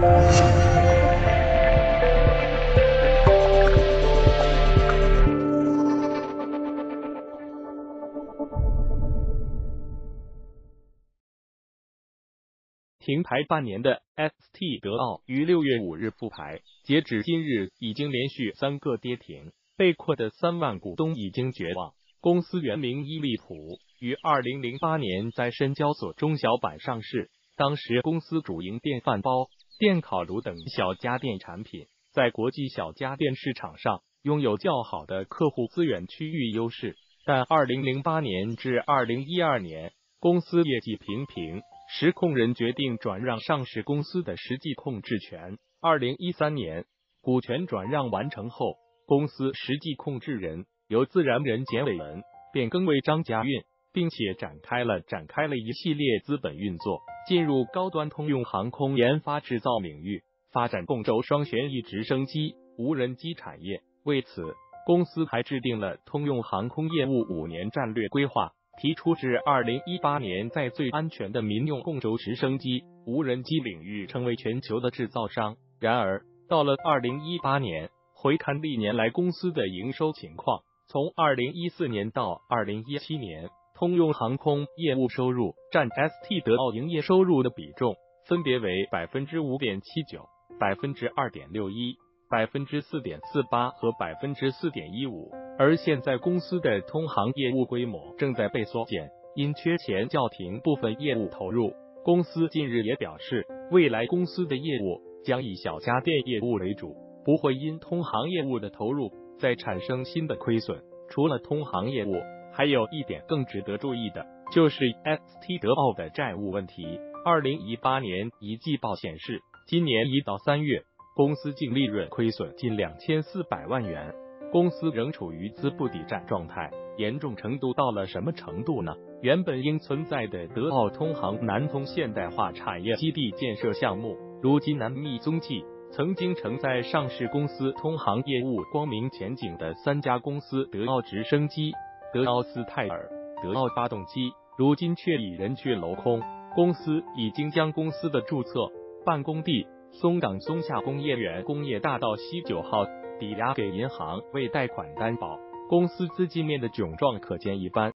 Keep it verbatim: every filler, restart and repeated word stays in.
停牌半年的 S T 德奥于六月五日复牌，截止今日已经连续三个跌停，被困的三万股东已经绝望。公司原名伊利普，于二零零八年在深交所中小板上市，当时公司主营电饭煲、电烤炉等小家电产品，在国际小家电市场上拥有较好的客户资源区域优势。但二零零八年至二零一二年，公司业绩平平。实控人决定转让上市公司的实际控制权。二零一三年，股权转让完成后，公司实际控制人由自然人简伟文变更为张家运，并且展开了展开了一系列资本运作，进入高端通用航空研发制造领域，发展共轴双旋翼直升机、无人机产业。为此，公司还制定了通用航空业务五年战略规划。提出至二零一八年在最安全的民用共轴直升机、无人机领域成为全球的制造商。然而，到了二零一八年，回看历年来公司的营收情况，从二零一四年到二零一七年，通用航空业务收入占 S T 德奥营业收入的比重分别为 百分之五点七九、百分之二点六一、百分之四点四八和 百分之四点一五。而现在公司的通航业务规模正在被缩减，因缺钱叫停部分业务投入。公司近日也表示，未来公司的业务将以小家电业务为主，不会因通航业务的投入再产生新的亏损。除了通航业务，还有一点更值得注意的，就是 S T 德奥的债务问题。二零一八年一季报显示，今年一到三月，公司净利润亏损近两千四百万元。公司仍处于资不抵债状态，严重程度到了什么程度呢？原本应存在的德奥通航南通现代化产业基地建设项目，如今难觅踪迹。曾经承载上市公司通航业务光明前景的三家公司德奥直升机、德奥斯泰尔、德奥发动机，如今却已人去楼空。公司已经将公司的注册办公地松岗松下工业园工业大道西九号抵押给银行为贷款担保，公司资金面的窘状可见一斑。